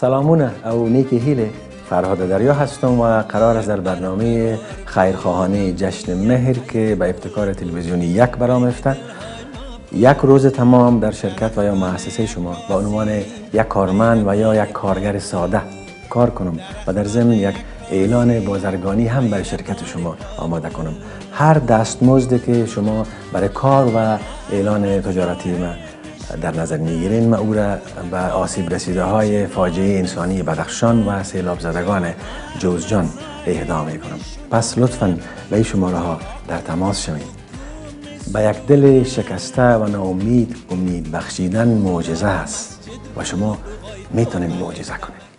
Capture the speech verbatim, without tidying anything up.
سلامونه او نیکی هیله. فرهاد دریا هستم و قرار است در برنامه خیرخواهانه جشن مهر که به ابتکار تلویزیونی یک برام افته یک روز تمام در شرکت و یا مؤسسه شما با عنوان یک کارمند و یا یک کارگر ساده کار کنم و در ضمن یک اعلان بازرگانی هم برای شرکت شما آماده کنم. هر دستمزدی که شما برای کار و اعلان تجارتی ما در نظر میگیرین ما او را به آسیب رسیده های فاجعه انسانی بدخشان و سیلاب زدگان جوزجان اهدا می کنم. پس لطفاً به این شماره ها در تماس شوید. به یک دل شکسته و ناامید امید بخشیدن معجزه است و شما میتونید معجزه کنید.